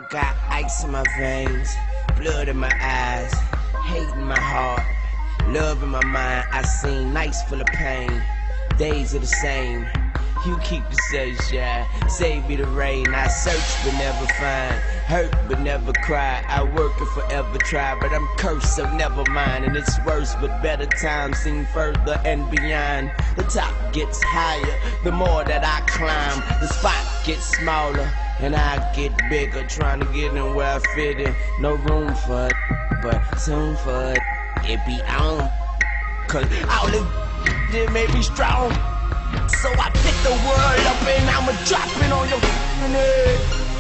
got ice in my veins, blood in my eyes, hate in my heart, love in my mind. I seen nights full of pain, days are the same. You keep the sunshine, save me the rain. I search but never find, hurt but never cry. I work and forever try, but I'm cursed, so never mind. And it's worse, but better times seem further and beyond. The top gets higher, the more that I climb. The spot gets smaller, and I get bigger. Trying to get in where I fit in. No room for it, but soon for it be on. Cause all this made me strong. So I pick the world up and I'ma drop it on your head.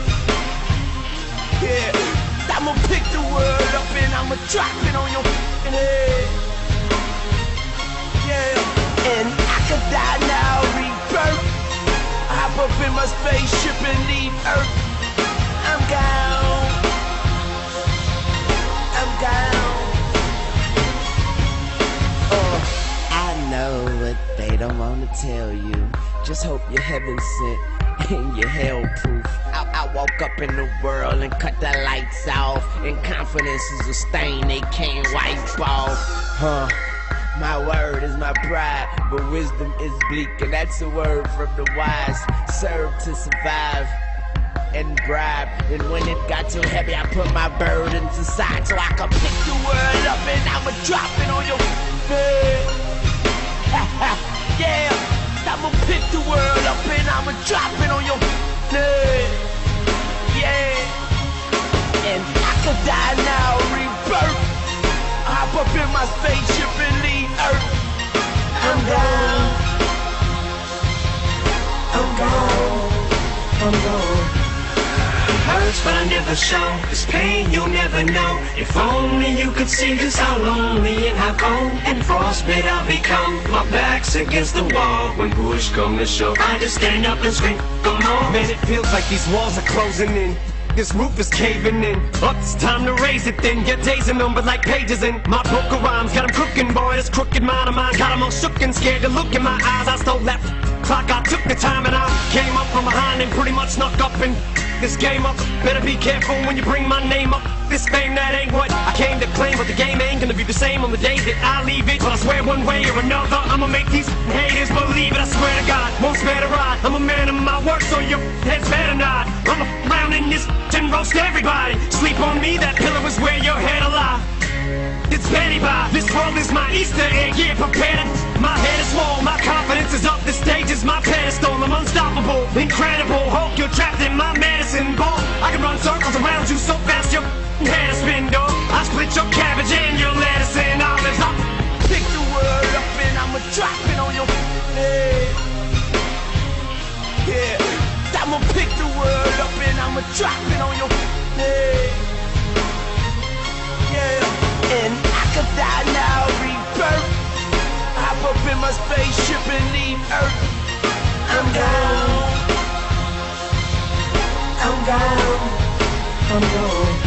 Yeah, I'ma pick the world up and I'ma drop it on your head. Yeah, and I could die now, rebirth. Hop up in my spaceship and leave Earth. I'm gone. I'm gone. I know what they don't wanna tell you. Just hope you're heaven sent and you're hell proof. I woke up in the world and cut the lights off, and confidence is a stain they can't wipe off. My word is my pride, but wisdom is bleak, and that's a word from the wise. Serve to survive and bribe. And when it got too heavy, I put my burdens aside so I could pick the world up and I'ma drop it on your head. Yeah, I'ma pick the world up and I'ma drop it on your head. Yeah, and I could die now, rebirth. Hop up in my spaceship and leave Earth. I'm gone. I'm gone. I'm gone. Hurts but I never show, this pain you'll never know. If only you could see just how lonely and how cold and frostbite I'll become. My back's against the wall when push come to shove. I just stand up and scream, come on. Man, it feels like these walls are closing in. This roof is caving in. Up, it's time to raise it then. Your days are numbered like pages in my book of rhymes. Got 'em cooking, boy, this crooked mind of mine. Got 'em all shook and scared to look in my eyes. I stole that clock, I took the time and I came up from behind and pretty much snuck up and this game up. Better be careful when you bring my name up. This fame, that ain't what I came to claim, but the game ain't gonna be the same on the day that I leave it. But I swear one way or another, I'ma make these haters believe it. I swear to God, won't spare the ride. I'm a man of my word, so your head's better not. I'm around in this and roast everybody. Sleep on me, that pillow is where your head'll lie. It's petty by, this world is my Easter egg, yeah, prepared. My head is swole, my confidence is up, the stage is my pedestal. I'm unstoppable, incredible, Hulk, you're trapped in my medicine ball. I can run circles around you so fast your head is spin, dog. I split your cabbage and your lettuce and olives. I'll pick the world up and I'ma drop it on your head. Yeah, I'ma pick the world up and I'ma drop it on your head. Yeah, and I could die now, rebirth. Hop up in my spaceship and leave Earth. I'm gone. I'm gone. I'm gone.